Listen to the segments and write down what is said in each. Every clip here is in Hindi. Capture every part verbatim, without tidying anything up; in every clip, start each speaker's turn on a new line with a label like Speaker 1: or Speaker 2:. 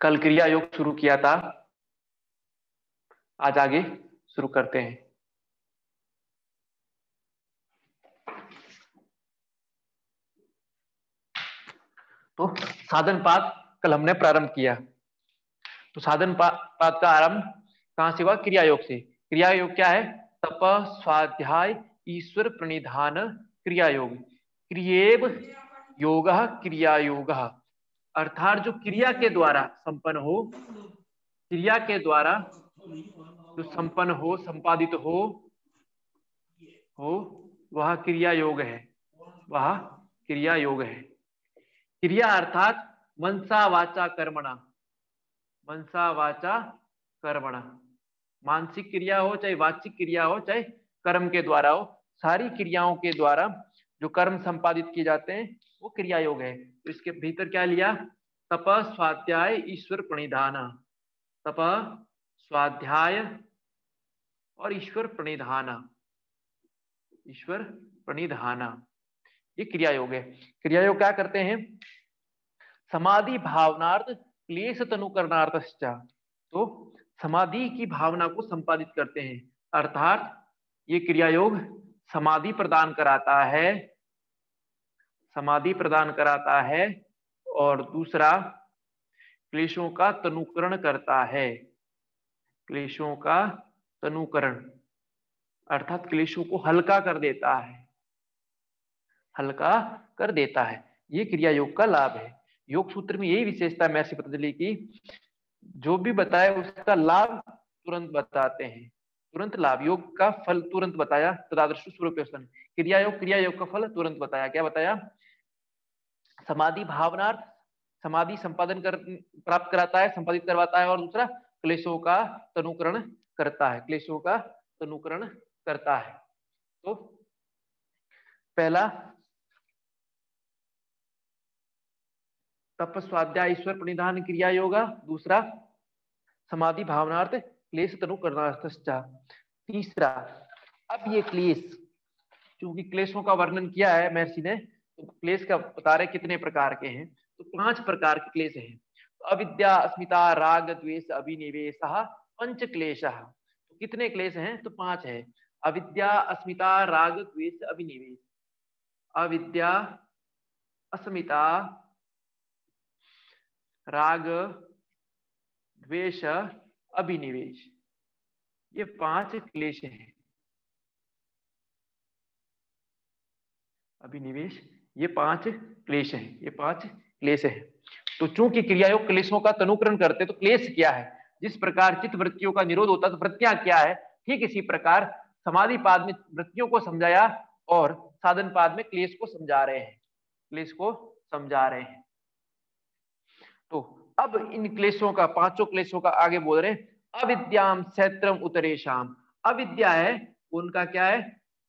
Speaker 1: कल क्रिया योग शुरू किया था, आज आगे शुरू करते हैं। तो साधन पाद कल हमने प्रारंभ किया। तो साधन पाद का आरंभ कहां से हुआ? क्रिया योग से। क्रिया योग क्या है? तप, स्वाध्याय, ईश्वर प्रणिधान क्रिया योग। क्रियेव योग क्रिया योग, अर्थात जो क्रिया के द्वारा संपन्न हो, क्रिया के द्वारा जो संपन्न हो, संपादित हो हो वह क्रिया योग है, वह क्रिया योग है। क्रिया अर्थात मनसा वाचा कर्मणा, मनसा वाचा कर्मणा, मानसिक क्रिया हो चाहे वाचिक क्रिया हो चाहे कर्म के द्वारा हो, सारी क्रियाओं के द्वारा जो कर्म संपादित किए जाते हैं वो क्रिया योग है। तो इसके भीतर क्या लिया? तप, स्वाध्याय, ईश्वर प्रणिधान। तप, स्वाध्याय और ईश्वर प्रणिधान, ईश्वर प्रणिधान, ये क्रिया योग है। क्रिया योग क्या करते हैं? समाधि भावनार्थ क्लेश तनुकरणार्थश्च, तो समाधि की भावना को संपादित करते हैं, अर्थात ये क्रिया योग समाधि प्रदान कराता है, समाधि प्रदान कराता है और दूसरा क्लेशों का तनुकरण करता है, क्लेशों का तनुकरण अर्थात क्लेशों को हल्का कर देता है, हल्का कर देता है। ये क्रिया योग का लाभ है। योग सूत्र में यही विशेषता है महर्षि पतंजलि की, जो भी बताए उसका लाभ तुरंत बताते हैं, तुरंत लाभ। योग का फल तुरंत बताया, तदादृश स्वरूपेशन। क्रिया योग, क्रिया योग का फल तुरंत बताया। क्या बताया? समाधि भावनार्थ समाधि संपादन कर प्राप्त कराता है, संपादित करवाता है, और दूसरा क्लेशों का तनुकरण करता है, क्लेशों का तनुकरण करता है। तो पहला तप, स्वाध्याय, ईश्वर प्रणिधान क्रिया योगा, दूसरा समाधि भावनार्थ क्लेश तनुकरणार्थश्च। तीसरा, अब ये क्लेश, क्योंकि क्लेशों का वर्णन किया है महर्षि ने, तो क्लेश का बता रहे कितने प्रकार के हैं। तो पांच प्रकार के क्लेश हैं। तो अविद्या, अस्मिता, राग, द्वेष, अभिनिवेश, पंच क्लेश। तो कितने क्लेश हैं? तो पांच है। अविद्या, अस्मिता, राग, द्वेष, अभिनिवेश। अविद्या, अस्मिता, राग, द्वेष, अभिनिवेश, ये पांच क्लेश हैं। अभिनिवेश, ये पांच क्लेश हैं, ये पांच क्लेश हैं। तो चूंकि क्रिया योग क्लेशों का तनुकरण करते, तो क्लेश क्या है? जिस प्रकार चित्त वृत्तियों का निरोध होता है तो वृत्तियां क्या है, ठीक इसी प्रकार समाधि पाद में वृत्तियों को समझाया और साधन पाद में क्लेश को समझा रहे हैं, क्लेश को समझा रहे हैं। तो अब इन क्लेशों का, पांचों क्लेशों का आगे बोल रहे हैं। अविद्याम क्षेत्रम उतरेशाम, अविद्या है उनका क्या है?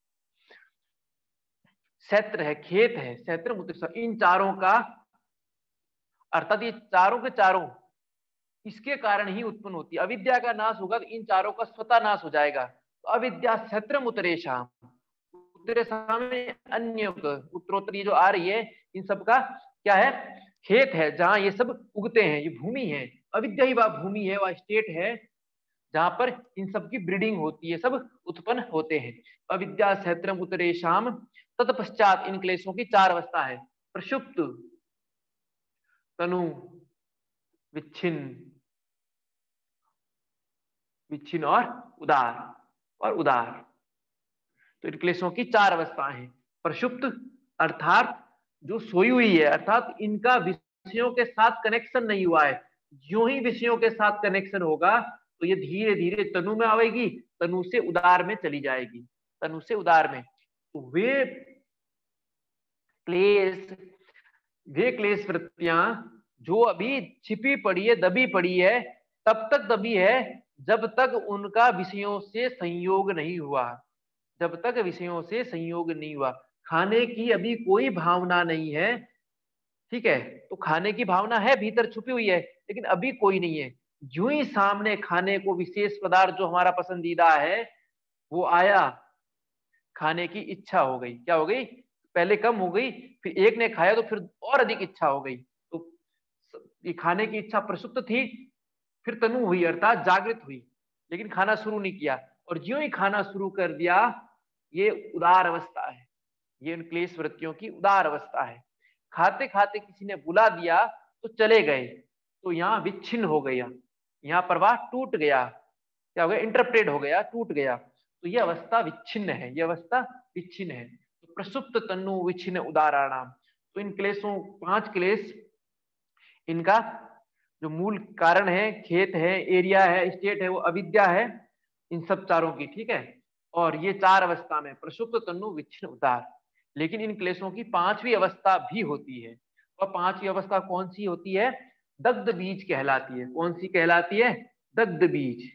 Speaker 1: क्षेत्र है, खेत है, क्षेत्रम उतरेशाम, इन चारों का अर्थात ये चारों के चारों इसके कारण ही उत्पन्न होती है। अविद्या का नाश होगा तो इन चारों का स्वतः नाश हो जाएगा। तो अविद्या क्षेत्रम उतरेशाम, उतरेशाम में अन्य उत्तरोत्तर ये जो आ रही है, इन सब का क्या है? खेत है, जहां ये सब उगते हैं, ये भूमि है। अविद्या ही वह भूमि है, वह स्टेट है जहां पर इन सब की ब्रीडिंग होती है, सब उत्पन्न होते हैं। अविद्या क्षेत्रम उतरेशाम, तत्पश्चात इन क्लेशों की चार अवस्था है। प्रसुप्त, तनु, विच्छिन्न, विच्छिन्न और उदार, और उदार। तो इन क्लेशों की चार अवस्थाएं हैं। प्रसुप्त अर्थात जो सोई हुई है, अर्थात इनका विषयों के साथ कनेक्शन नहीं हुआ है। जो ही विषयों के साथ कनेक्शन होगा तो ये धीरे धीरे तनु में आएगी, तनु से उदार में चली जाएगी, तनु से उदार में। तो वे क्लेश, वे क्लेश वृत्तियां जो अभी छिपी पड़ी है, दबी पड़ी है, तब तक दबी है जब तक उनका विषयों से संयोग नहीं हुआ, जब तक विषयों से संयोग नहीं हुआ। खाने की अभी कोई भावना नहीं है, ठीक है, तो खाने की भावना है, भीतर छुपी हुई है, लेकिन अभी कोई नहीं है। जो ही सामने खाने को विशेष पदार्थ जो हमारा पसंदीदा है वो आया, खाने की इच्छा हो गई, क्या हो गई? पहले कम हो गई, फिर एक ने खाया तो फिर और अधिक इच्छा हो गई। तो ये खाने की इच्छा प्रसुप्त थी, फिर तनु हुई अर्थात जागृत हुई, लेकिन खाना शुरू नहीं किया, और ज्यों ही खाना शुरू कर दिया, ये उदार अवस्था है, ये उन क्लेश वृत्तियों की उदार अवस्था है। खाते खाते किसी ने बुला दिया तो चले गए, तो यहाँ विच्छिन्न हो गया, यहाँ प्रवाह टूट गया, क्या हो गया, इंटरप्रेट हो गया, टूट गया, तो ये अवस्था विच्छिन्न है, ये अवस्था विच्छिन्न है। तो प्रसुप्त तन्नु विच्छिन्न उदाहरणाम, तो इन क्लेशों, पांच क्लेश, इनका जो मूल कारण है, खेत है, एरिया है, स्टेट है, वो अविद्या है, इन सब चारों की, ठीक है। और ये चार अवस्था में प्रसुप्त तन्नु विच्छिन्न उदार, लेकिन इन क्लेशों की पांचवी अवस्था भी होती है, और पांचवी अवस्था कौन सी होती है, दग्ध बीज कहलाती है। कौन सी कहलाती है, दग्ध बीज,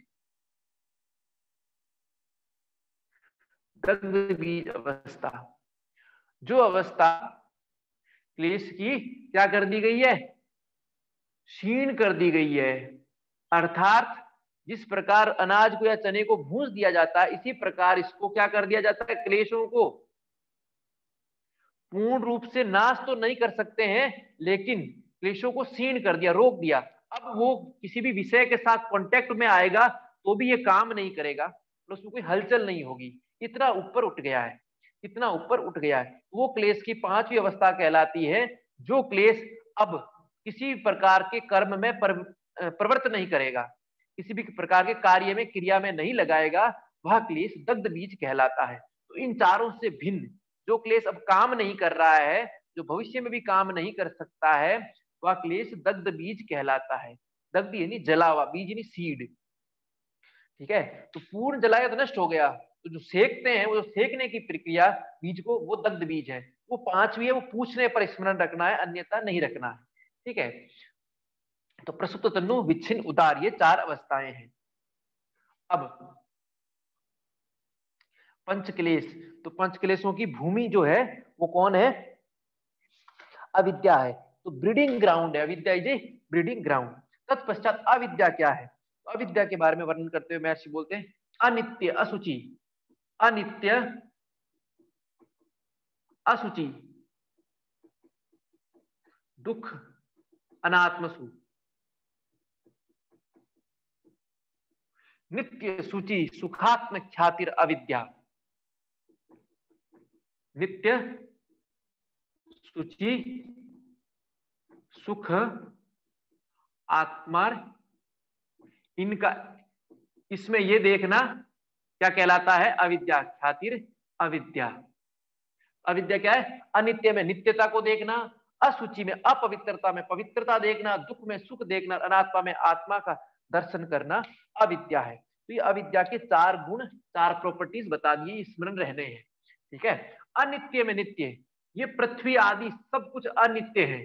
Speaker 1: दग्ध बीज अवस्था, जो अवस्था क्लेश की क्या कर दी गई है, क्षीण कर दी गई है। अर्थात जिस प्रकार अनाज को या चने को भूंस दिया जाता है, इसी प्रकार इसको क्या कर दिया जाता है, क्लेशों को पूर्ण रूप से नाश तो नहीं कर सकते हैं, लेकिन क्लेशों को क्षीण कर दिया, रोक दिया। अब वो किसी भी विषय के साथ कांटेक्ट में आएगा तो भी ये काम नहीं करेगा, तो उसमें कोई हलचल नहीं होगी, इतना ऊपर उठ गया है, इतना ऊपर उठ गया है। वो क्लेश की पांचवी अवस्था कहलाती है, जो क्लेश अब किसी प्रकार के कर्म में पर, प्रवृत्त नहीं करेगा, किसी भी प्रकार के कार्य में, क्रिया में नहीं लगाएगा, वह क्लेश दग्ध बीज कहलाता है। तो इन चारों से भिन्न जो क्लेश अब काम नहीं कर रहा है, जो भविष्य में भी काम नहीं कर सकता है, वह क्लेश दग्ध बीज कहलाता है। दग्ध यानी जला हुआ, बीज यानी सीड, ठीक है। तो पूर्ण जलाया तो नष्ट हो गया, तो जो सेकते हैं, वो जो सेकने की प्रक्रिया बीज को, वो दग्ध बीज है। वो पांचवी है, वो पूछने पर स्मरण रखना है, अन्यथा नहीं रखना है, ठीक है। तो प्रसुप्त तन्नु विच्छिन्न उदार, ये चार अवस्थाएं हैं। अब पंचक्लेश, तो पंचक्लेशों की भूमि जो है वो कौन है, अविद्या है। तो ब्रीडिंग ग्राउंड है अविद्या, इज ब्रीडिंग ग्राउंड। तत्पश्चात अविद्या क्या है, तो अविद्या के बारे में वर्णन करते हुए महर्षि बोलते हैं, अनित्य असुचि, अनित्य असुचि, दुख अनात्मसु, नित्य सुचि सुखात्म ख्यातिर अविद्या, नित्य सुचि सुख आत्मा, इनका, इसमें ये देखना क्या कहलाता है, अविद्या, ख्यातिर अविद्या। अविद्या क्या है, अनित्य में नित्यता को देखना, असुचि में अपवित्रता में पवित्रता देखना, दुख में सुख देखना, अनात्मा में आत्मा का दर्शन करना, अविद्या है। तो ये अविद्या के चार गुण, चार प्रॉपर्टीज बता दिए, स्मरण रहने हैं, ठीक है। अनित्य में नित्य, ये पृथ्वी आदि सब कुछ अनित्य है,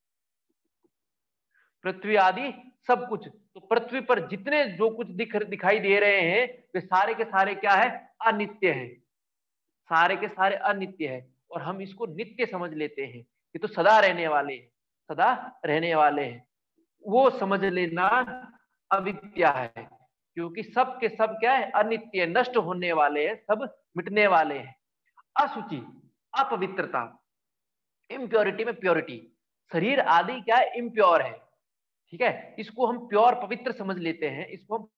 Speaker 1: पृथ्वी आदि सब कुछ। तो पृथ्वी पर जितने जो कुछ दिख दिखाई दे रहे हैं, वे सारे के सारे क्या है, अनित्य है, सारे के सारे अनित्य है, और हम इसको नित्य समझ लेते हैं, ये तो सदा रहने वाले हैं, सदा रहने वाले हैं, वो समझ लेना अविद्या है। क्योंकि सब के सब क्या है, अनित्य, नष्ट होने वाले हैं, सब मिटने वाले हैं। असुचि अपवित्रता, इम्प्योरिटी में प्योरिटी, शरीर आदि क्या है, इम्प्योर है, ठीक है। इसको हम प्योर पवित्र समझ लेते हैं, इसको हम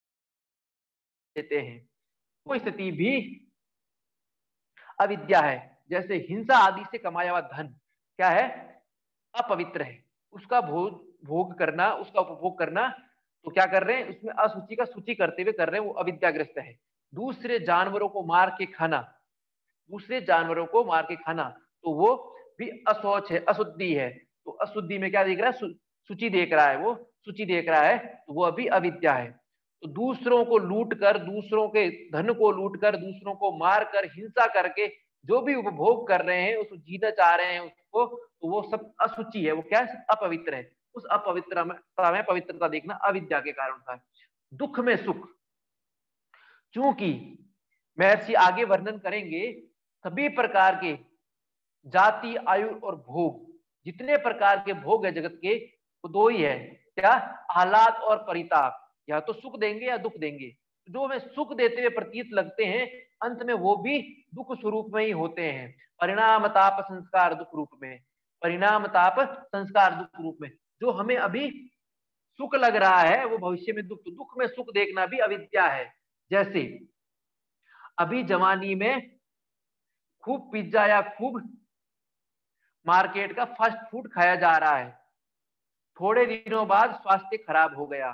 Speaker 1: लेते हैं, वो स्थिति भी अविद्या है। जैसे हिंसा आदि से कमाया हुआ धन क्या है, अपवित्र है, उसका भोग भोग करना, उसका उपभोग करना, तो क्या कर रहे हैं, उसमें असुचि का सूची करते हुए कर रहे हैं, वो अविद्याग्रस्त है। दूसरे जानवरों को मार के खाना, दूसरे जानवरों को मार के खाना, तो वो भी अशौच है, अशुद्धि है। तो अशुद्धि में क्या देख रहा है, सूची देख रहा है, वो सूची देख रहा है, तो वो अभी अविद्या है। तो दूसरों को लूट कर, दूसरों के धन को लूट कर, दूसरों को मार कर, हिंसा करके जो भी उपभोग कर रहे हैं, उसको जीना चाह रहे हैं उसको, तो वो सब अशुचि है, वो क्या है, अपवित्र है। उस अपवित्रता में पवित्रता देखना अविद्या के कारण था। दुख में सुख, क्योंकि महर्षि आगे वर्णन करेंगे, सभी प्रकार के जाति, आयु और भोग, जितने प्रकार के भोग है जगत के, वो दो ही है, क्या, आह्लाद और परिताप, या तो सुख देंगे या दुख देंगे। जो हमें सुख देते हुए प्रतीत लगते हैं, अंत में वो भी दुख स्वरूप में ही होते हैं। परिणाम ताप संस्कार दुख रूप में, परिणाम ताप संस्कार दुख रूप में, जो हमें अभी सुख लग रहा है वो भविष्य में दुख, तो दुख में सुख देखना भी अविद्या है। जैसे अभी जवानी में खूब पिज्जा या खूब मार्केट का फास्ट फूड खाया जा रहा है, थोड़े दिनों बाद स्वास्थ्य खराब हो गया,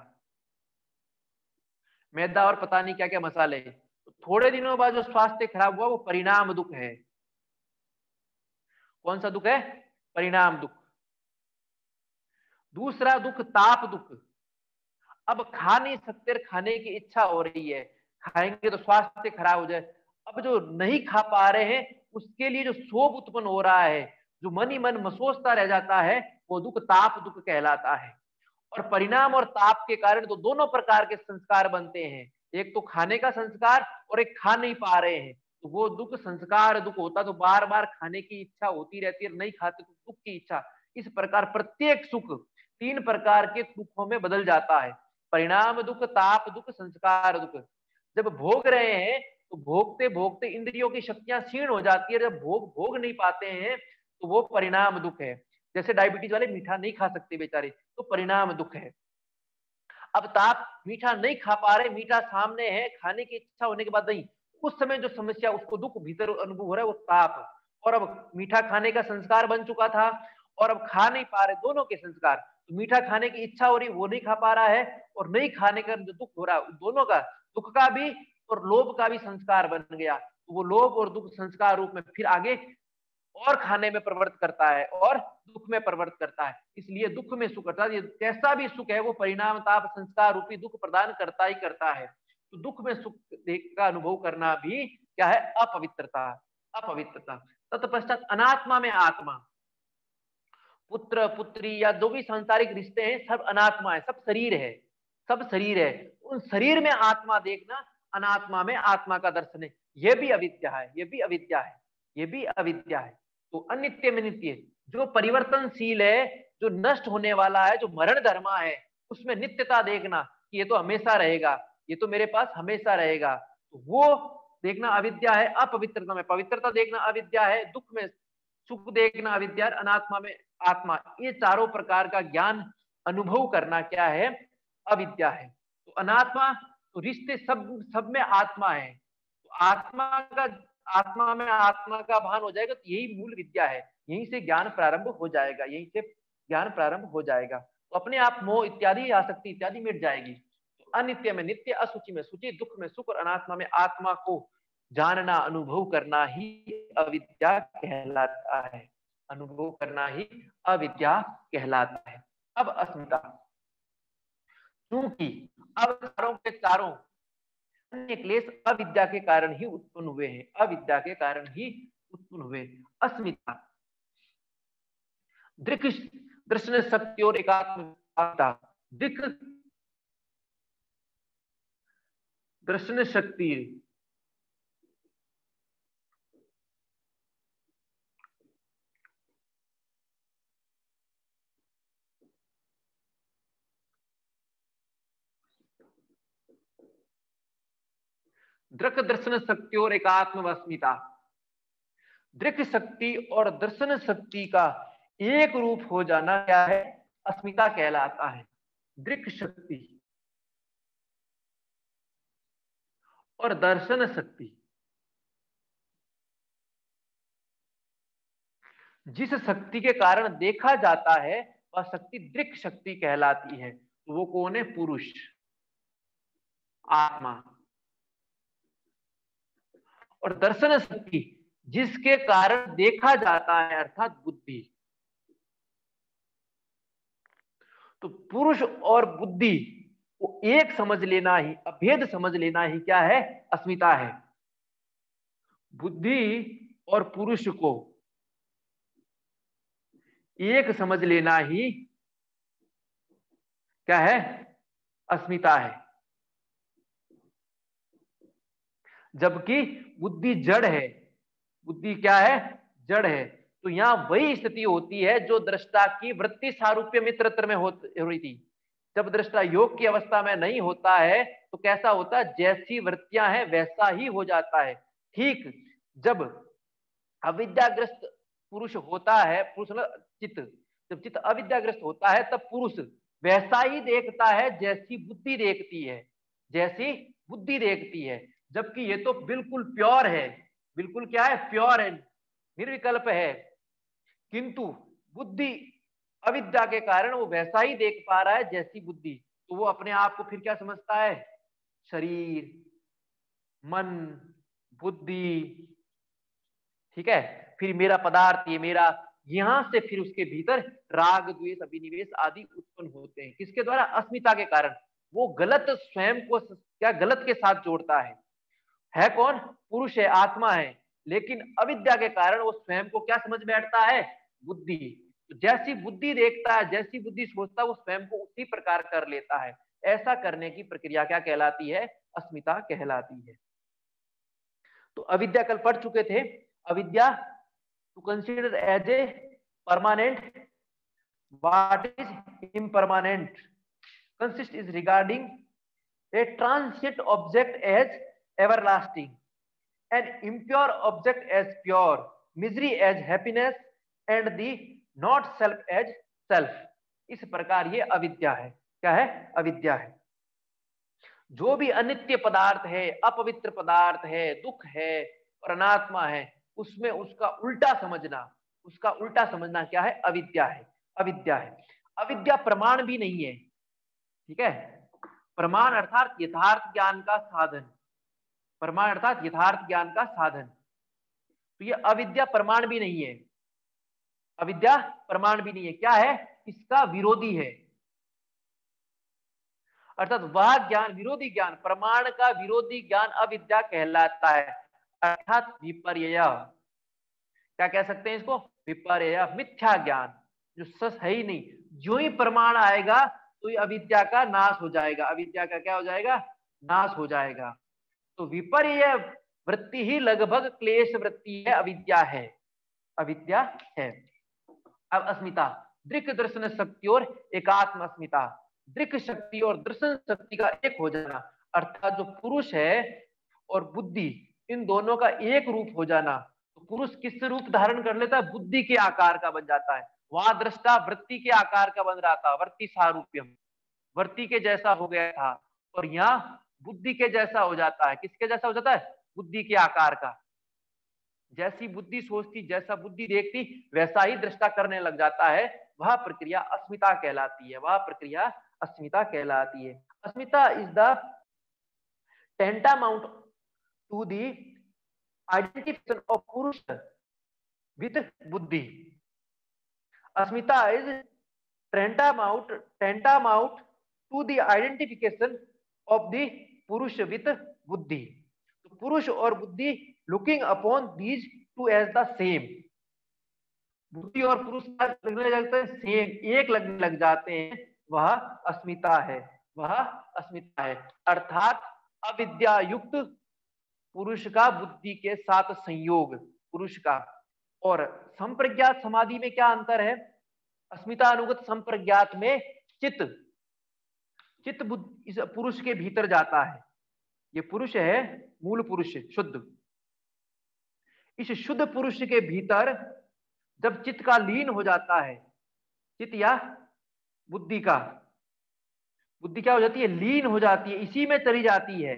Speaker 1: मैदा और पता नहीं क्या क्या मसाले, तो थोड़े दिनों बाद जो स्वास्थ्य खराब हुआ वो परिणाम दुख है। कौन सा दुख है? परिणाम दुख। दूसरा दुख ताप दुख। अब खा नहीं सकते, खाने की इच्छा हो रही है, खाएंगे तो स्वास्थ्य खराब हो जाए, अब जो नहीं खा पा रहे हैं उसके लिए जो शोभ उत्पन्न हो रहा है, जो मन ही मन मसोचता रह जाता है, वो दुख ताप दुख कहलाता है। और परिणाम और ताप के कारण तो दोनों प्रकार के संस्कार बनते हैं, एक तो खाने का संस्कार और एक खा नहीं पा रहे हैं, तो वो दुख संस्कार दुख होता, तो बार बार खाने की इच्छा होती रहती है, नहीं खाते तो दुख की इच्छा। इस प्रकार प्रत्येक सुख तीन प्रकार के दुखों में बदल जाता है, परिणाम दुख, ताप दुख, संस्कार दुख। जब भोग रहे हैं तो भोगते भोगते इंद्रियों की शक्तियां क्षीण हो जाती है, जब भोग भोग नहीं पाते हैं तो वो परिणाम दुख है। जैसे डायबिटीज वाले मीठा नहीं खा सकते बेचारे, तो परिणाम दुख है। अब ताप, मीठा नहीं खा पा रहे, मीठा सामने है, खाने की इच्छा होने के बाद नहीं, उस समय जो समस्या, उसको दुख भीतर अनुभव हो रहा है, वो ताप। और अब मीठा खाने का संस्कार बन चुका था और अब खा नहीं पा रहे, दोनों के संस्कार, तो मीठा खाने की इच्छा हो रही, वो नहीं खा पा रहा है, और नहीं खाने का जो दुख हो रहा है, दोनों का, दुख का भी और लोभ का भी संस्कार बन गया, तो वो लोभ और दुख संस्कार रूप में फिर आगे और खाने में प्रवृत्त करता है और दुख में प्रवृत्त करता है। इसलिए दुख में सुख, अर्थात ये कैसा भी सुख है वो परिणाम ताप संस्कार रूपी दुख प्रदान करता ही करता है। तो दुख में सुख का अनुभव करना भी क्या है? अपवित्रता, अपवित्रता। तत्पश्चात अनात्मा में आत्मा, पुत्र पुत्री या जो भी सांसारिक रिश्ते हैं सब अनात्मा है, सब शरीर है, सब शरीर है, उन शरीर में आत्मा देखना, अनात्मा में आत्मा का दर्शन है, ये भी अविद्या है, ये भी अविद्या है, ये भी अविद्या है। तो अनित्य में नित्य, जो परिवर्तनशील है, जो नष्ट होने वाला है, जो मरण धर्मा है, उसमें नित्यता देखना कि ये तो हमेशा रहेगा, ये तो मेरे पास हमेशा रहेगा, तो वो देखना अविद्या है। अपवित्रता में पवित्रता देखना अविद्या है, दुख में सुख देखना अविद्या, अनात्मा में आत्मा, ये चारों प्रकार का ज्ञान अनुभव करना क्या है? अविद्या है। तो अनात्मा, तो रिश्ते सब सब में आत्मा है, तो आत्मा का, आत्मा में आत्मा का भान हो जाएगा, तो यही मूल विद्या है, यहीं से ज्ञान प्रारंभ हो जाएगा, यहीं से ज्ञान प्रारंभ हो जाएगा, तो अपने आप मोह इत्यादि आसक्ति इत्यादि मिट जाएगी। तो अनित्य में नित्य, असुचि में सुचि, दुख में सुख और अनात्मा में आत्मा को जानना, अनुभव करना ही अविद्या कहलाता है, अनुभव करना ही अविद्या कहलाता है। अब अस्मिता, क्योंकि अब चारों के चारों अन्य क्लेश अविद्या के कारण ही उत्पन्न हुए हैं, अविद्या के कारण ही उत्पन्न हुए। अस्मिता, दृक् दर्शन शक्ति और एकात्मता, दृक् दर्शन शक्ति, दृक् दर्शन शक्ति और एकात्म अस्मिता, दृक् शक्ति और दर्शन शक्ति का एक रूप हो जाना क्या है? अस्मिता कहलाता है। दृक् शक्ति और दर्शन शक्ति, जिस शक्ति के कारण देखा जाता है वह शक्ति दृक् शक्ति कहलाती है। तो वो कौन है? पुरुष, आत्मा। और दर्शन शक्ति, जिसके कारण देखा जाता है, अर्थात बुद्धि। तो पुरुष और बुद्धि को एक समझ लेना ही, अभेद समझ लेना ही क्या है? अस्मिता है। बुद्धि और पुरुष को एक समझ लेना ही क्या है? अस्मिता है। जबकि बुद्धि जड़ है, बुद्धि क्या है? जड़ है। तो यहां वही स्थिति होती है जो दृष्टा की वृत्ति सारूप्य मित्रत्र में हो रही थी। जब दृष्टा योग की अवस्था में नहीं होता है तो कैसा होता है? जैसी वृत्तियां हैं वैसा ही हो जाता है। ठीक जब अविद्याग्रस्त पुरुष होता है, पुरुष चित्त, जब चित्त अविद्याग्रस्त होता है तब पुरुष वैसा ही देखता है जैसी बुद्धि देखती है, जैसी बुद्धि देखती है, जबकि ये तो बिल्कुल प्योर है, बिल्कुल क्या है, प्योर है, निर्विकल्प है, किंतु बुद्धि अविद्या के कारण वो वैसा ही देख पा रहा है जैसी बुद्धि। तो वो अपने आप को फिर क्या समझता है, शरीर, मन, बुद्धि, ठीक है, फिर मेरा पदार्थ, ये मेरा, यहां से फिर उसके भीतर राग, द्वेष, अभिनिवेश आदि उत्पन्न होते हैं। किसके द्वारा, अस्मिता के कारण। वो गलत स्वयं को क्या गलत के साथ जोड़ता है। है कौन, पुरुष है, आत्मा है, लेकिन अविद्या के कारण वो स्वयं को क्या समझ बैठता है, बुद्धि। तो जैसी बुद्धि देखता है, जैसी बुद्धि सोचता है, वो स्वयं को उसी प्रकार कर लेता है। ऐसा करने की प्रक्रिया क्या कहलाती है, अस्मिता कहलाती है। तो अविद्या कल पढ़ चुके थे। अविद्या to consider as a permanent, what is impermanent, consist is regarding a transient object as everlasting, an impure object as pure, misery as happiness, and the not self as self। इस प्रकार ये अविद्या है। क्या है, अविद्या है। जो भी अनित्य पदार्थ है, अपवित्र पदार्थ है, दुख है और अनात्मा है, उसमें उसका उल्टा समझना, उसका उल्टा समझना क्या है, अविद्या है, अविद्या है। अविद्या प्रमाण भी नहीं है, ठीक है। प्रमाण अर्थात यथार्थ ज्ञान का साधन, प्रमाण अर्थात यथार्थ ज्ञान का साधन। तो ये अविद्या प्रमाण भी नहीं है, अविद्या प्रमाण भी नहीं है। क्या है, इसका विरोधी है। अर्थात वह ज्ञान, विरोधी ज्ञान, प्रमाण का विरोधी ज्ञान अविद्या कहलाता है। अर्थात विपर्यय, क्या कह सकते हैं इसको, विपर्यय, मिथ्या ज्ञान, जो सच है ही नहीं। जो ही प्रमाण आएगा तो ये अविद्या का नाश हो जाएगा, अविद्या का क्या हो जाएगा, नाश हो जाएगा। तो विपर्यय वृत्ति ही लगभग क्लेश वृत्ति है, अविद्या है, अविद्या है। अब अस्मिता, दृक् दर्शन शक्ति और एकात्म अस्मिता, दृक् शक्ति और दर्शन शक्ति का एक हो जाना, अर्थात जो पुरुष है और बुद्धि, इन दोनों का एक रूप हो जाना। तो पुरुष किस रूप धारण कर लेता है, बुद्धि के आकार का बन जाता है। वहां दृष्टा वृत्ति के आकार का बन रहा था, वृत्ति सारूप्यम, वृत्ति के जैसा हो गया था, और यहाँ बुद्धि के जैसा हो जाता है। किसके जैसा हो जाता है, बुद्धि के आकार का। जैसी बुद्धि सोचती, जैसा बुद्धि देखती, वैसा ही दृष्टा करने लग जाता है। वह प्रक्रिया अस्मिता कहलाती है, वह प्रक्रिया अस्मिता कहलाती है। अस्मिता is the tantamount to the identification of Purusha with buddhi. Asmita is tantamount tantamount to the identification of the Purusha with buddhi. तो पुरुष और बुद्धि looking upon these two as the same, बुद्धि और पुरुष लगने लगते हैं सेम, एक लगने लग जाते हैं, वह अस्मिता है, वह अस्मिता है। अर्थात अविद्या युक्त पुरुष का बुद्धि के साथ संयोग, पुरुष का। और संप्रज्ञात समाधि में क्या अंतर है, अस्मिता अनुगत संप्रज्ञात में चित्त चित्त इस पुरुष के भीतर जाता है। ये पुरुष है, मूल पुरुष शुद्ध। इस शुद्ध पुरुष के भीतर जब चित्त का लीन हो जाता है, चित्त या बुद्धि का, बुद्धि क्या हो जाती है, लीन हो जाती है, इसी में चली जाती है।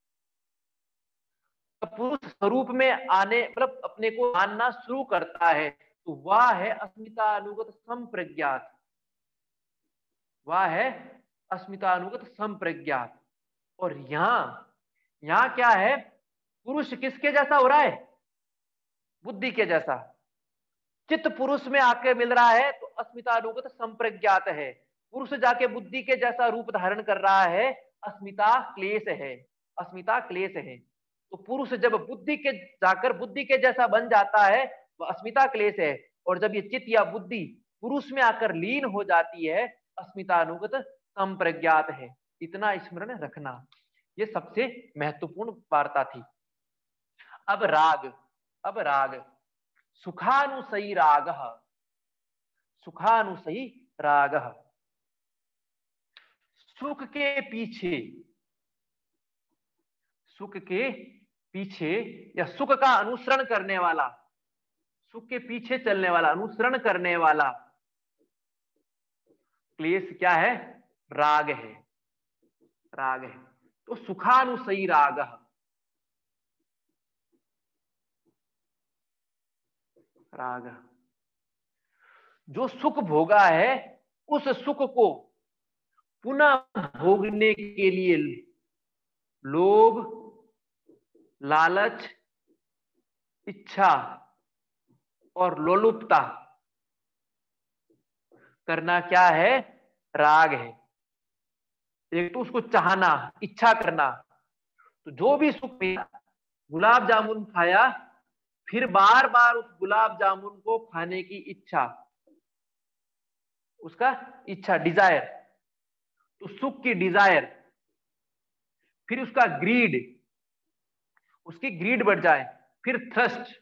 Speaker 1: तो पुरुष स्वरूप में आने, मतलब अपने को मानना शुरू करता है, तो वह है अस्मिता अनुगत संप्रज्ञात, वह है अस्मिता अनुगत संप्रज्ञात। और यहां यहां क्या है, पुरुष किसके जैसा हो रहा है, बुद्धि के जैसा। चित्त पुरुष में आके मिल रहा है तो अस्मिता अनुगत संप्रज्ञात है। पुरुष जाके बुद्धि के जैसा रूप धारण कर रहा है, अस्मिता क्लेश है, अस्मिता क्लेश है। तो पुरुष जब बुद्धि के जाकर बुद्धि के जैसा बन जाता है वह अस्मिता क्लेश है, और जब ये चित्त या बुद्धि पुरुष में आकर लीन हो जाती है, अस्मिता अनुगत संप्रज्ञात है। इतना स्मरण रखना, ये सबसे महत्वपूर्ण वार्ता थी। अब राग, अब राग, सुखानुसयी राग, सुखानुसयी राग, सुख के पीछे, सुख के पीछे या सुख का अनुसरण करने वाला, सुख के पीछे चलने वाला, अनुसरण करने वाला क्लेश क्या है? राग है, राग है। तो सुखानुसयी राग, राग जो सुख भोगा है उस सुख को पुनः भोगने के लिए लोभ, लालच, इच्छा और लोलुपता करना क्या है? राग है। एक तो उसको चाहना, इच्छा करना। तो जो भी सुख मिला, गुलाब जामुन खाया, फिर बार बार उस गुलाब जामुन को खाने की इच्छा, उसका इच्छा, डिजायर, तो सुख की डिजायर, फिर उसका ग्रीड, उसकी ग्रीड बढ़ जाए, फिर थ्रस्ट,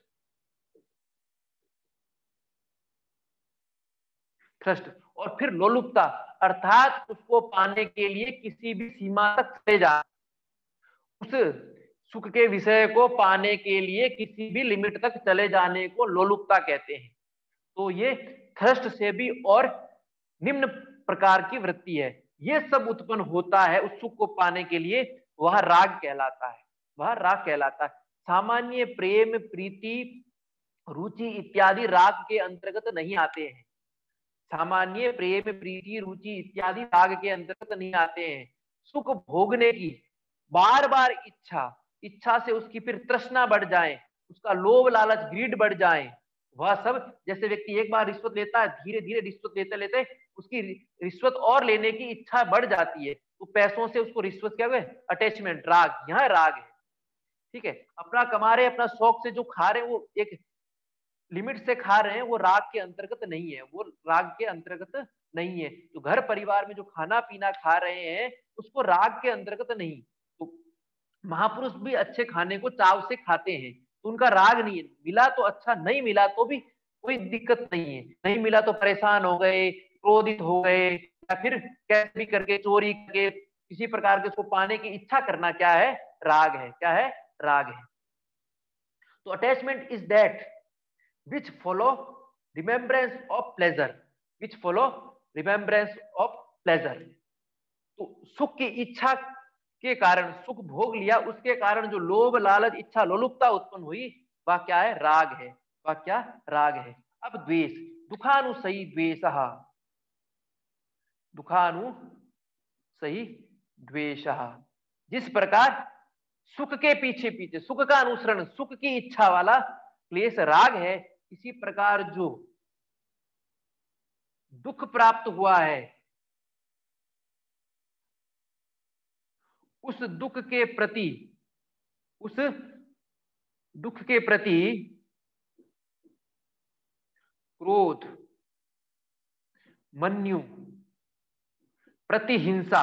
Speaker 1: थ्रस्ट और फिर लोलुपता, अर्थात उसको पाने के लिए किसी भी सीमा तक चले जा, उस सुख के विषय को पाने के लिए किसी भी लिमिट तक चले जाने को लोलुपता कहते हैं। तो ये थ्रस्ट से भी और निम्न प्रकार की वृत्ति है, ये सब उत्पन्न होता है उस सुख को पाने के लिए, वह राग कहलाता है, वह राग कहलाता है। सामान्य प्रेम, प्रीति, रुचि इत्यादि राग के अंतर्गत नहीं आते हैं। सामान्य प्रेम, प्रीति, रुचि इत्यादि राग के अंतर्गत नहीं आते हैं। सुख भोगने की बार बार इच्छा, इच्छा से उसकी फिर तृष्णा बढ़ जाए, उसका लोभ, लालच, ग्रीड बढ़ जाए, वह सब, जैसे व्यक्ति एक बार रिश्वत लेता है, धीरे धीरे रिश्वत लेते लेते उसकी रिश्वत और लेने की इच्छा बढ़ जाती है, तो पैसों से उसको रिश्वत क्या हुए? अटैचमेंट, राग, यह राग है। ठीक है, अपना कमा रहे, अपना शौक से जो खा रहे हैं वो एक लिमिट से खा रहे हैं, वो राग के अंतर्गत नहीं है, वो राग के अंतर्गत नहीं है। तो घर परिवार में जो खाना पीना खा रहे हैं उसको राग के अंतर्गत नहीं। तो महापुरुष भी अच्छे खाने को चाव से खाते हैं, तो उनका राग नहीं है। मिला तो अच्छा, नहीं मिला तो भी कोई दिक्कत नहीं है। नहीं मिला तो परेशान हो गए, क्रोधित हो गए, या फिर कैसे भी करके चोरी करके किसी प्रकार के उसको पाने की इच्छा करना क्या है? राग है। क्या है? राग है। तो attachment is that which follow remembrance of pleasure, which follow remembrance of pleasure। तो सुख की इच्छा के कारण सुख भोग लिया, उसके कारण जो लोभ, लालच, इच्छा, लोलुपता उत्पन्न हुई, वह क्या है? राग है। वह क्या? राग है। अब द्वेष, दुखानुसयी द्वेषः, दुखानुसयी द्वेषः, जिस प्रकार सुख के पीछे पीछे, सुख का अनुसरण, सुख की इच्छा वाला क्लेश राग है, इसी प्रकार जो दुख प्राप्त हुआ है, उस दुख के प्रति, उस दुख के प्रति क्रोध, मन्यु, प्रतिहिंसा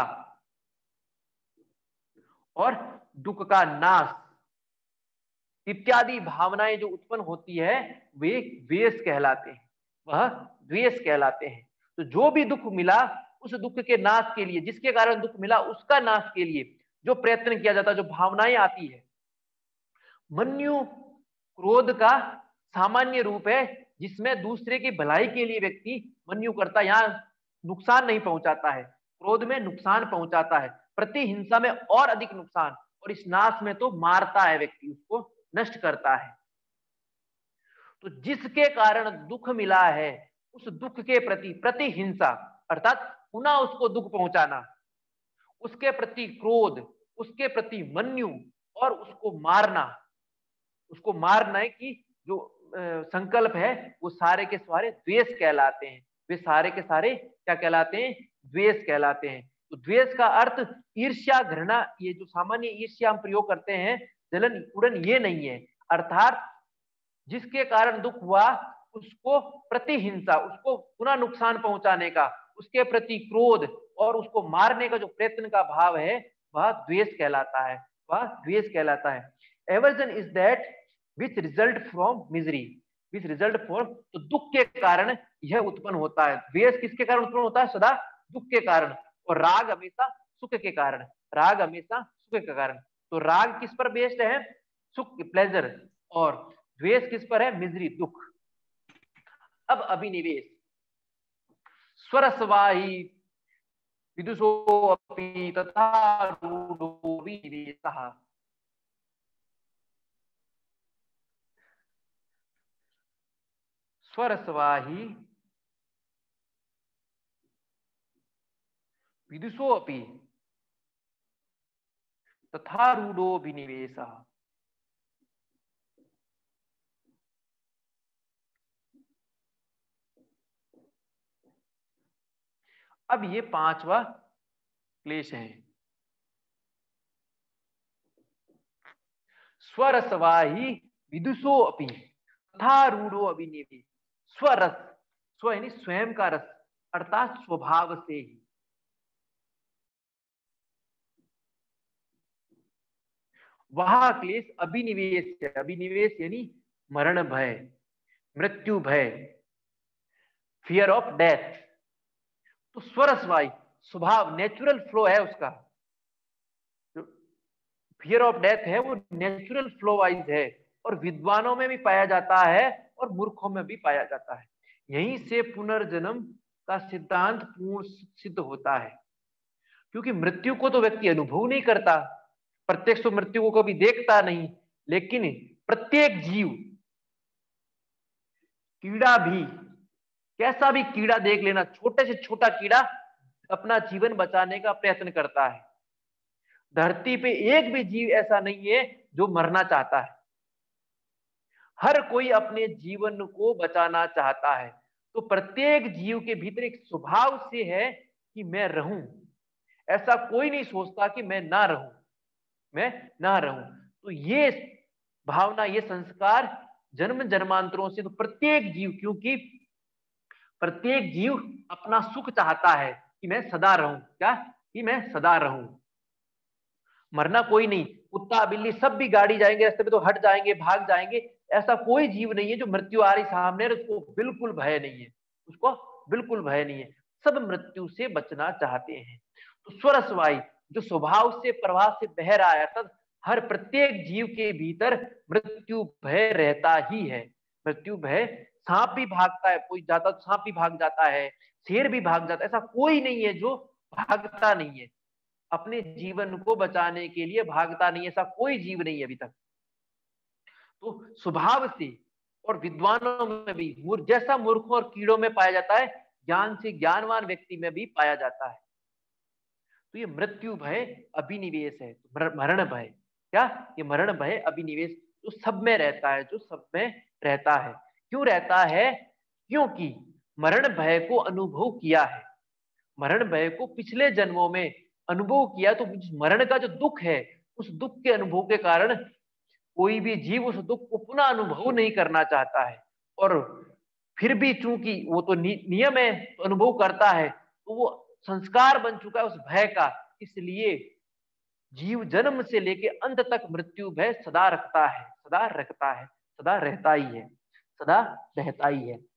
Speaker 1: और दुख का नाश इत्यादि भावनाएं जो उत्पन्न होती है, वे द्वेष कहलाते हैं, वह द्वेष कहलाते हैं। तो जो भी दुख मिला, उस दुख के नाश के लिए, जिसके कारण दुख मिला उसका नाश के लिए जो प्रयत्न किया जाता है, जो भावनाएं आती है, मन्यु क्रोध का सामान्य रूप है, जिसमें दूसरे की भलाई के लिए व्यक्ति मन्यु करता है, यहाँ नुकसान नहीं पहुंचाता है, क्रोध में नुकसान पहुंचाता है, प्रतिहिंसा में और अधिक नुकसान, और इस नाश में तो मारता है व्यक्ति, उसको नष्ट करता है। तो जिसके कारण दुख मिला है, उस दुख के प्रति प्रतिहिंसा, अर्थात पुनः उसको दुख पहुंचाना, उसके प्रति क्रोध, उसके प्रति मन्यु और उसको मारना, उसको मारने की जो संकल्प है, वो सारे के सारे द्वेष कहलाते हैं। वे सारे के सारे क्या कहलाते हैं? द्वेष कहलाते हैं। तो द्वेष का अर्थ ईर्ष्या, घृणा, ये जो सामान्य ईर्ष्या हम प्रयोग करते हैं, जलन, उड़न, ये नहीं है। अर्थात जिसके कारण दुख हुआ उसको प्रतिहिंसा, उसको पुनः नुकसान पहुंचाने का, उसके प्रति क्रोध और उसको मारने का जो प्रयत्न का भाव है, वह द्वेष कहलाता है, वह द्वेष कहलाता है। Aversion is that which result from misery, which result from, तो दुख के कारण यह उत्पन्न होता है। द्वेष किसके कारण उत्पन्न होता है? सदा दुख के कारण। और राग हमेशा सुख के कारण, राग हमेशा सुख के कारण। तो राग किस पर बेस्ड है? सुख, प्लेजर, और द्वेष किस पर है? मिजरी, दुख। अब अभिनिवेश, स्वरसवाही विदुषोऽपि तथा रूढो विनिवेशः। स्वरसवाही विदुषोऽपि तथा रूढो विनिवेशः। अब ये पांचवा क्लेश है। स्वरसवाही विदुषो अपि तथा रूढ़ो अभिनिवेश। स्वरस, स्व यानी स्वयं का रस अर्थात स्वभाव से ही। वह क्लेश अभिनिवेश है। अभिनिवेश यानी मरण भय, मृत्यु भय, फियर ऑफ डेथ। तो स्वरसवाही स्वभाव, नेचुरल फ्लो है उसका। फियर ऑफ डेथ है वो नेचुरल फ्लो वाइज है, और विद्वानों में भी पाया जाता है और मूर्खों में भी पाया जाता है। यहीं से पुनर्जन्म का सिद्धांत पूर्ण सिद्ध होता है, क्योंकि मृत्यु को तो व्यक्ति अनुभव नहीं करता, प्रत्यक्ष तो मृत्यु को कभी देखता नहीं, लेकिन प्रत्येक जीव, कीड़ा भी, कैसा भी कीड़ा देख लेना, छोटे से छोटा कीड़ा अपना जीवन बचाने का प्रयत्न करता है। धरती पे एक भी जीव ऐसा नहीं है जो मरना चाहता है। हर कोई अपने जीवन को बचाना चाहता है। तो प्रत्येक जीव के भीतर एक स्वभाव से है कि मैं रहूं। ऐसा कोई नहीं सोचता कि मैं ना रहूं, मैं ना रहूं। तो ये भावना, ये संस्कार जन्म जन्मांतरों से, तो प्रत्येक जीव, क्योंकि प्रत्येक जीव अपना सुख चाहता है कि मैं सदा रहूं, क्या कि मैं सदा रहूं। मरना कोई नहीं, कुत्ता बिल्ली सब भी गाड़ी जाएंगे रास्ते पे तो हट जाएंगे, भाग जाएंगे। ऐसा कोई जीव नहीं है जो मृत्यु आ रही सामने उसको बिल्कुल भय नहीं है, उसको बिल्कुल भय नहीं है। सब मृत्यु से बचना चाहते हैं। तो स्वरसवाई जो स्वभाव से प्रवाह से बह रहा है, तब हर प्रत्येक जीव के भीतर मृत्यु भय रहता ही है। मृत्यु भय, सांप भी भागता है, कोई जाता तो सांप भी भाग जाता है, शेर भी भाग जाता है, ऐसा कोई नहीं है जो भागता नहीं है। अपने जीवन को बचाने के लिए भागता नहीं, ऐसा कोई जीव नहीं है अभी तक। तो स्वभाव से और विद्वानों में भी जैसा मूर्खों और कीड़ों में पाया जाता है, ज्ञान से ज्ञानवान व्यक्ति में भी पाया जाता है। तो ये मृत्यु भय अभिनिवेश है, मरण भय, क्या ये मरण भय अभिनिवेश जो सब में रहता है, जो सब में रहता है। क्यों रहता है? क्योंकि मरण भय को अनुभव किया है, मरण भय को पिछले जन्मों में अनुभव किया। तो मरण का जो दुख है, उस दुख के अनुभव के कारण कोई भी जीव उस दुख को पुनः अनुभव नहीं करना चाहता है, और फिर भी चूंकि वो तो नि, नियम है, तो अनुभव करता है, तो वो संस्कार बन चुका है उस भय का। इसलिए जीव जन्म से लेके अंत तक मृत्यु भय सदा रखता है, सदा रखता है, सदा रहता ही है, सदा रहता ही है।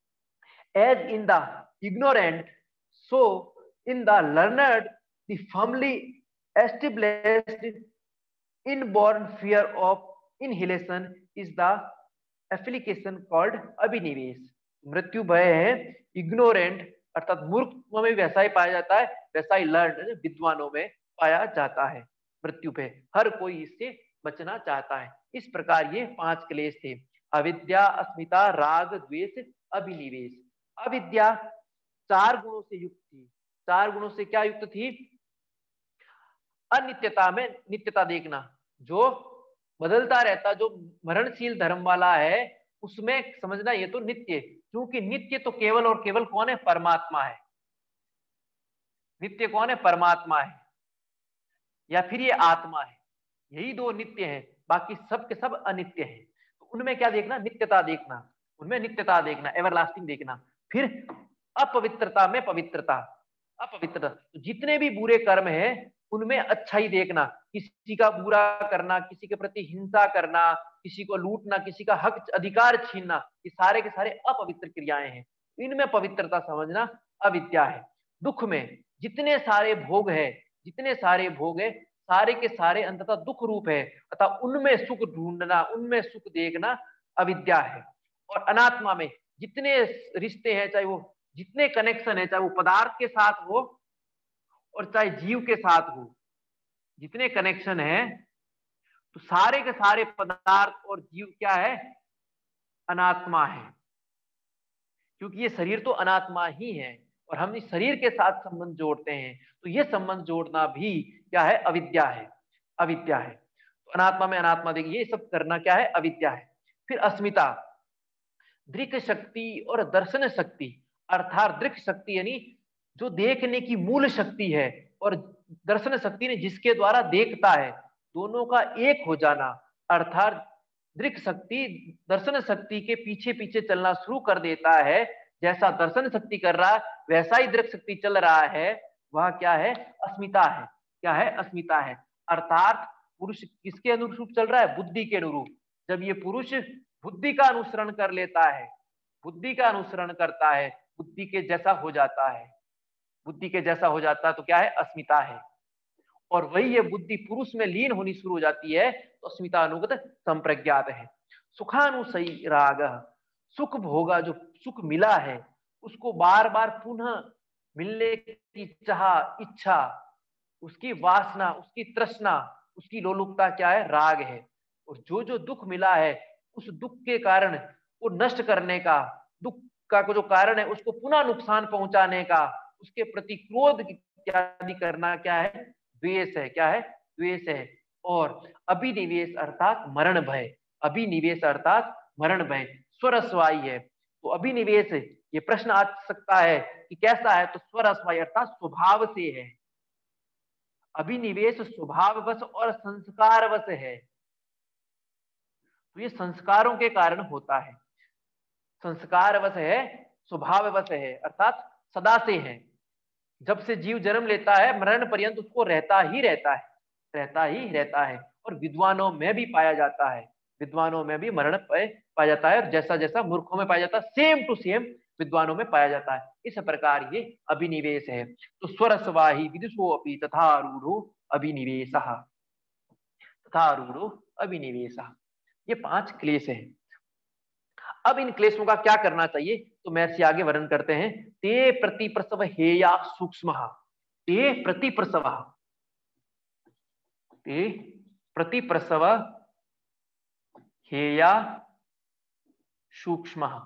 Speaker 1: As in the ignorant so in the learned the firmly established inborn fear of inhalation is the application called अभिनिवेश। मृत्यु भय है इग्नोरेंट अर्थात मूर्ख में वैसा ही पाया जाता है, वैसा ही लर्न विद्वानों में पाया जाता है। मृत्यु भय हर कोई इससे बचना चाहता है। इस प्रकार ये पांच क्लेश थे: अविद्या, अस्मिता, राग, द्वेष, अभिनिवेश। अविद्या चार गुणों से युक्त थी। चार गुणों से क्या युक्त थी? अनित्यता में नित्यता देखना, जो बदलता रहता, जो मरणशील धर्म वाला है, उसमें समझना ये तो नित्य, क्योंकि नित्य तो केवल और केवल कौन है? परमात्मा है। नित्य कौन है? परमात्मा है, या फिर ये आत्मा है। यही दो नित्य है, बाकी सब के सब अनित्य है। तो उनमें क्या देखना? नित्यता देखना, उनमें नित्यता देखना, एवरलास्टिंग देखना। फिर अपवित्रता में पवित्रता, अपवित्रता, तो जितने भी बुरे कर्म हैं उनमें अच्छा ही देखना। किसी का बुरा करना, किसी के प्रति हिंसा करना, किसी को लूटना, किसी का हक अधिकार छीनना, ये सारे के सारे अपवित्र क्रियाएं हैं। इनमें पवित्रता समझना अविद्या है। दुख में जितने सारे भोग है, जितने सारे भोग है, सारे के सारे अंततः दुख रूप है, अतः उनमें सुख ढूंढना, उनमें सुख देखना अविद्या है। और अनात्मा में जितने रिश्ते हैं, चाहे वो जितने कनेक्शन है, चाहे वो पदार्थ के साथ हो, और चाहे जीव के साथ हो, जितने कनेक्शन हैं, तो सारे के सारे पदार्थ और जीव क्या है, अनात्मा है, क्योंकि ये शरीर तो अनात्मा ही है और हम इस शरीर के साथ संबंध जोड़ते हैं, तो ये संबंध जोड़ना भी क्या है, अविद्या है, अविद्या है। तो अनात्मा में अनात्मा देखिए, ये सब करना क्या है, अविद्या है। फिर अस्मिता, दृक शक्ति और दर्शन शक्ति, अर्थात दृक शक्ति यानी जो देखने की मूल शक्ति है, और दर्शन शक्ति ने जिसके द्वारा देखता है, दोनों का एक हो जाना, अर्थात दृक शक्ति दर्शन शक्ति के पीछे पीछे चलना शुरू कर देता है। जैसा दर्शन शक्ति कर रहा है वैसा ही दृक शक्ति चल रहा है, वह क्या है, अस्मिता है। क्या है, अस्मिता है। अर्थात पुरुष किसके अनुरूप चल रहा है, बुद्धि के अनुरूप। जब ये पुरुष बुद्धि का अनुसरण कर लेता है, बुद्धि का अनुसरण करता है, बुद्धि के जैसा हो जाता है, बुद्धि के जैसा हो जाता है, तो क्या है, अस्मिता है। और वही ये बुद्धि पुरुष में लीन होनी शुरू हो जाती है, तो अस्मिता अनुगत संप्रज्ञात है। सुखानुसई राग, सुख भोगा, जो सुख मिला है उसको बार बार पुनः मिलने की चाह, इच्छा, उसकी वासना, उसकी तृष्णा, उसकी लोलुपता क्या है, राग है। और जो जो दुख मिला है उस दुख के कारण वो नष्ट करने का, दुख का जो कारण है उसको पुनः नुकसान पहुंचाने का, उसके प्रति क्रोध इत्यादि करना क्या है, द्वेष है। क्या है, द्वेष है। और अभिनिवेश अर्थात मरण भय, अभिनिवेश अर्थात मरण भय, स्वरस्वाई है। तो अभिनिवेश, ये प्रश्न आ सकता है कि कैसा है, तो स्वरस्वाई अर्थात स्वभाव से है। अभिनिवेश स्वभाववश और संस्कारवश है, तो ये संस्कारों के कारण होता है। संस्कारवश है, स्वभाववश है, अर्थात सदा से है। जब से जीव जन्म लेता है मरण पर्यंत उसको रहता ही रहता है, रहता ही रहता है। और विद्वानों में भी पाया जाता है, विद्वानों में भी मरण पाया जाता है, और जैसा जैसा मूर्खों में पाया जाता है सेम टू सेम विद्वानों में पाया जाता है। इस प्रकार ये अभिनिवेश है। तो स्वरस्वाही विदुषो अपि तथारूढ़ो अभिनिवेशः, तथारूढ़ो अभिनिवेशः, ये पांच क्लेश है। अब इन क्लेशों का क्या करना चाहिए, तो महर्षि आगे वर्णन करते हैं। ते प्रतिप्रसव हेया सूक्ष्मः, ते प्रतिप्रसव, ते प्रतिप्रसव हेया सूक्ष्मः।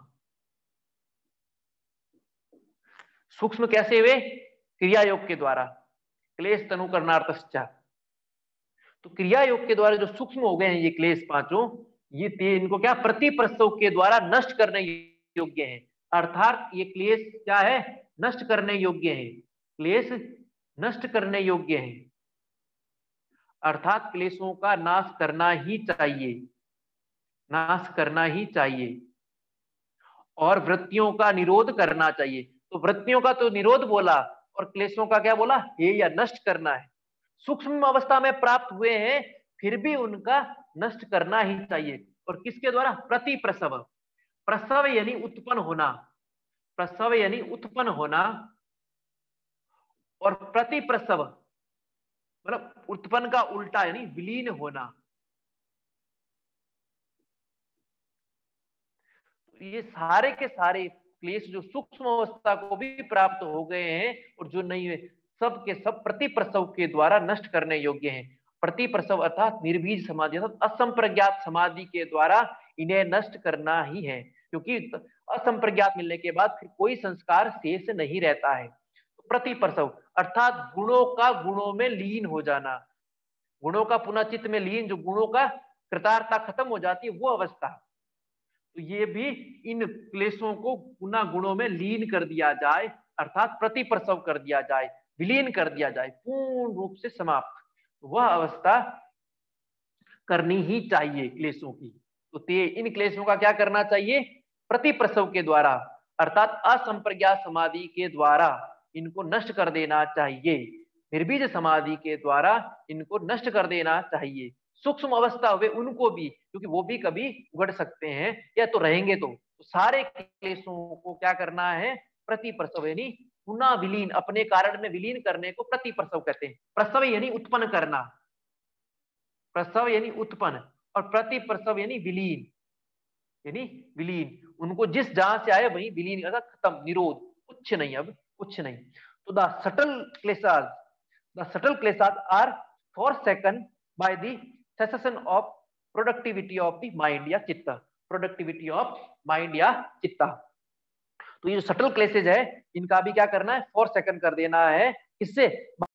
Speaker 1: सूक्ष्म कैसे हुए, क्रिया योग के द्वारा, क्लेश तनु करणार्थश्च। तो क्रिया योग के द्वारा जो सूक्ष्म हो गए हैं ये क्लेश पांचों, ये इनको क्या, प्रतिप्रसव के द्वारा नष्ट करने योग्य है। अर्थात ये क्लेश क्या है, नष्ट करने योग्य है, क्लेश नष्ट करने योग्य है, अर्थात क्लेशों का नाश करना ही चाहिए, नाश करना ही चाहिए। और वृत्तियों का निरोध करना चाहिए। तो वृत्तियों का तो निरोध बोला और क्लेशों का क्या बोला, हे या नष्ट करना है। सूक्ष्म अवस्था में प्राप्त हुए हैं फिर भी उनका नष्ट करना ही चाहिए। और किसके द्वारा, प्रतिप्रसव, प्रसव यानी उत्पन्न होना, प्रसव यानी उत्पन्न होना, और प्रतिप्रसव मतलब उत्पन्न का उल्टा यानी विलीन होना। ये सारे के सारे क्लेश जो सूक्ष्म अवस्था को भी प्राप्त हो गए हैं और जो नहीं हुए, सब के सब प्रतिप्रसव के द्वारा नष्ट करने योग्य हैं। प्रतिप्रसव अर्थात निर्बीज समाधि, अर्थात असंप्रज्ञात समाधि के द्वारा इन्हें नष्ट करना ही है, क्योंकि असंप्रज्ञात मिलने के बाद फिर कोई संस्कार शेष नहीं रहता है। तो प्रतिप्रसव अर्थात गुणों का गुणों में लीन हो जाना, गुणों का पुनः चित्त में लीन, जो गुणों का कृतार्थता खत्म हो जाती है वो अवस्था। तो ये भी इन क्लेशों को पुनः गुणों में लीन कर दिया जाए, अर्थात प्रतिप्रसव कर दिया जाए, विलीन कर दिया जाए, पूर्ण रूप से समाप्त, वह अवस्था करनी ही चाहिए क्लेशों की। तो ते इन क्लेशों का क्या करना चाहिए, प्रतिप्रसव के द्वारा अर्थात असंप्रज्ञात समाधि के द्वारा इनको नष्ट कर देना चाहिए, निर्बीज समाधि के द्वारा इनको नष्ट कर देना चाहिए। सूक्ष्म अवस्था हुए उनको भी, क्योंकि वो भी कभी उगड़ सकते हैं या तो रहेंगे, तो, तो सारे क्लेशों को क्या करना है, प्रतिप्रसव यानी पुनः विलीन, अपने कारण में विलीन करने को प्रतिप्रसव कहते हैं। प्रसव यानी उत्पन्न करना, प्रसव यानी उत्पन्न, और प्रतिप्रसव यानी विलीन, यानी विलीन, उनको जिस जहां से आए वही विलीन, खत्म, निरोध, कुछ नहीं, अब कुछ नहीं। तो the subtle kleshas the subtle kleshas are forsaken by the cessation of productivity of the mind या चित्त, प्रोडक्टिविटी ऑफ माइंड या चित्ता। तो ये जो सटल क्लेशेज है इनका भी क्या करना है, फोर सेकंड कर देना है, इससे